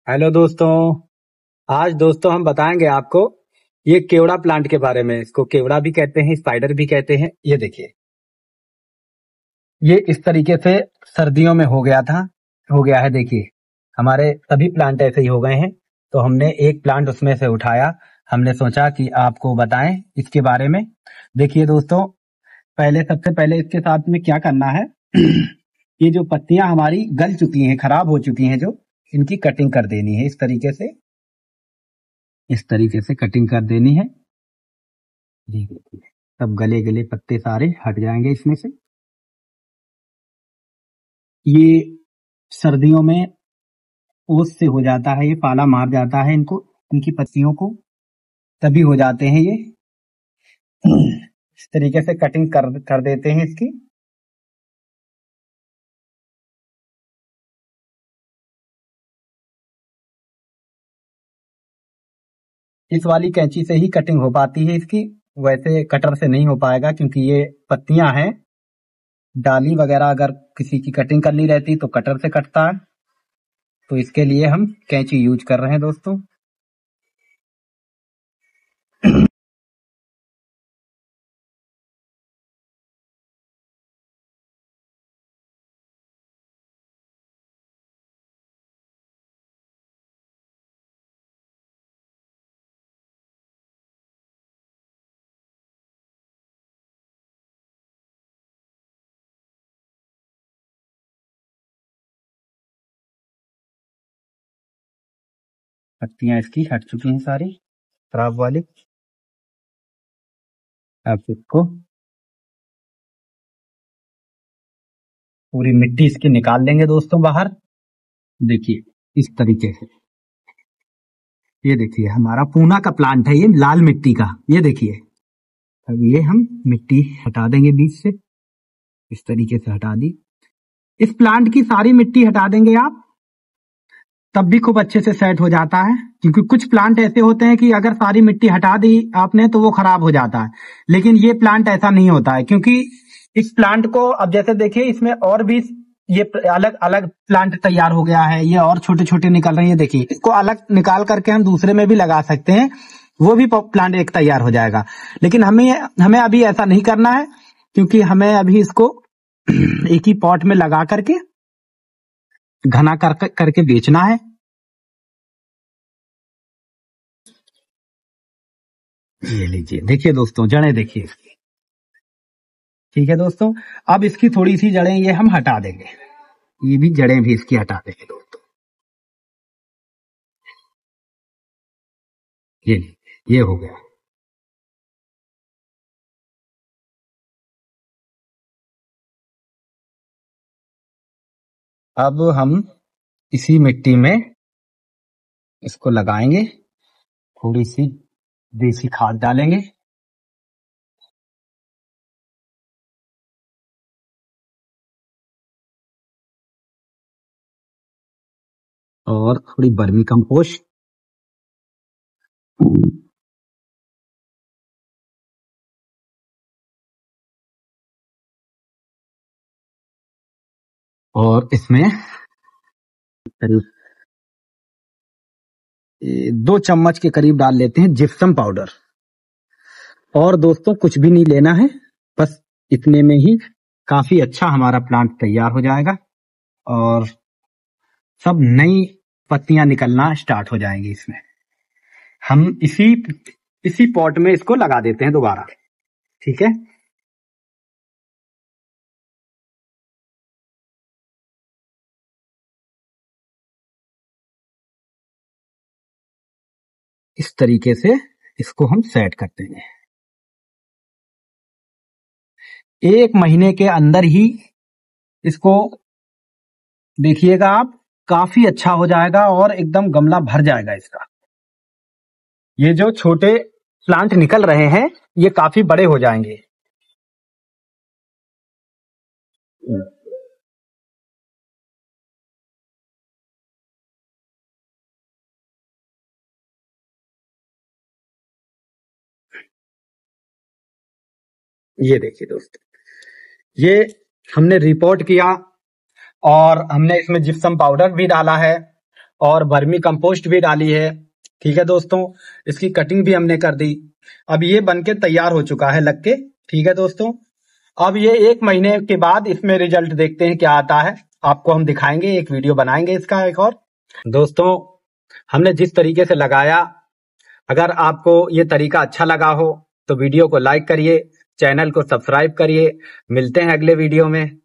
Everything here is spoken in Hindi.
हेलो दोस्तों। आज दोस्तों हम बताएंगे आपको ये केवड़ा प्लांट के बारे में। इसको केवड़ा भी कहते हैं, स्पाइडर भी कहते हैं। ये देखिए, ये इस तरीके से सर्दियों में हो गया है। देखिए, हमारे सभी प्लांट ऐसे ही हो गए हैं। तो हमने एक प्लांट उसमें से उठाया। हमने सोचा कि आपको बताएं इसके बारे में। देखिए दोस्तों, सबसे पहले इसके साथ में क्या करना है ये जो पत्तियां हमारी गल चुकी हैं, खराब हो चुकी हैं, जो इनकी कटिंग कर देनी है। इस तरीके से कटिंग कर देनी है। जी देखिए, सब गले गले पत्ते सारे हट जाएंगे इसमें से। ये सर्दियों में ओस से हो जाता है, ये पाला मार जाता है इनको, इनकी पत्तियों को, तभी हो जाते हैं ये। इस तरीके से कटिंग कर देते हैं इसकी। इस वाली कैंची से ही कटिंग हो पाती है इसकी, वैसे कटर से नहीं हो पाएगा, क्योंकि ये पत्तियां हैं। डाली वगैरह अगर किसी की कटिंग करनी रहती तो कटर से कटता है, तो इसके लिए हम कैंची यूज कर रहे हैं दोस्तों। पत्तियां इसकी हट चुकी हैं सारी, खराब वाली। अब इसको पूरी मिट्टी इसकी निकाल लेंगे दोस्तों बाहर। देखिए, इस तरीके से। ये देखिए, हमारा पूना का प्लांट है, ये लाल मिट्टी का। ये देखिए, अब ये हम मिट्टी हटा देंगे बीच से। इस तरीके से हटा दी। इस प्लांट की सारी मिट्टी हटा देंगे आप, तब भी खूब अच्छे से सेट हो जाता है। क्योंकि कुछ प्लांट ऐसे होते हैं कि अगर सारी मिट्टी हटा दी आपने तो वो खराब हो जाता है, लेकिन ये प्लांट ऐसा नहीं होता है। क्योंकि इस प्लांट को अब जैसे देखिए, इसमें और भी ये अलग अलग प्लांट तैयार हो गया है। ये और छोटे छोटे निकल रहे हैं। ये देखिए, इसको अलग निकाल करके हम दूसरे में भी लगा सकते हैं, वो भी प्लांट एक तैयार हो जाएगा। लेकिन हमें हमें अभी ऐसा नहीं करना है, क्योंकि हमें अभी इसको एक ही पॉट में लगा करके घना करके बेचना है। ये लीजिए, देखिए दोस्तों, जड़ें देखिए इसकी। ठीक है दोस्तों, अब इसकी थोड़ी सी जड़ें ये हम हटा देंगे। ये भी जड़ें भी इसकी हटा देंगे दोस्तों। ये हो गया। अब हम इसी मिट्टी में इसको लगाएंगे, थोड़ी सी देसी खाद डालेंगे, और थोड़ी वर्मी कंपोस्ट। और इसमें करीब 2 चम्मच के करीब डाल लेते हैं जिप्सम पाउडर। और दोस्तों, कुछ भी नहीं लेना है, बस इतने में ही काफी अच्छा हमारा प्लांट तैयार हो जाएगा, और सब नई पत्तियां निकलना स्टार्ट हो जाएंगी इसमें। हम इसी पॉट में इसको लगा देते हैं दोबारा। ठीक है, इस तरीके से इसको हम सेट कर देंगे। 1 महीने के अंदर ही इसको देखिएगा आप, काफी अच्छा हो जाएगा और एकदम गमला भर जाएगा इसका। ये जो छोटे प्लांट निकल रहे हैं, ये काफी बड़े हो जाएंगे। ये देखिए दोस्तों, ये हमने रिपोर्ट किया, और हमने इसमें जिप्सम पाउडर भी डाला है, और वर्मी कंपोस्ट भी डाली है। ठीक है दोस्तों, इसकी कटिंग भी हमने कर दी। अब ये बनके तैयार हो चुका है लग के। ठीक है दोस्तों, अब ये 1 महीने के बाद इसमें रिजल्ट देखते हैं क्या आता है। आपको हम दिखाएंगे, एक वीडियो बनाएंगे इसका एक और। दोस्तों, हमने जिस तरीके से लगाया, अगर आपको ये तरीका अच्छा लगा हो तो वीडियो को लाइक करिए, चैनल को सब्सक्राइब करिए। मिलते हैं अगले वीडियो में।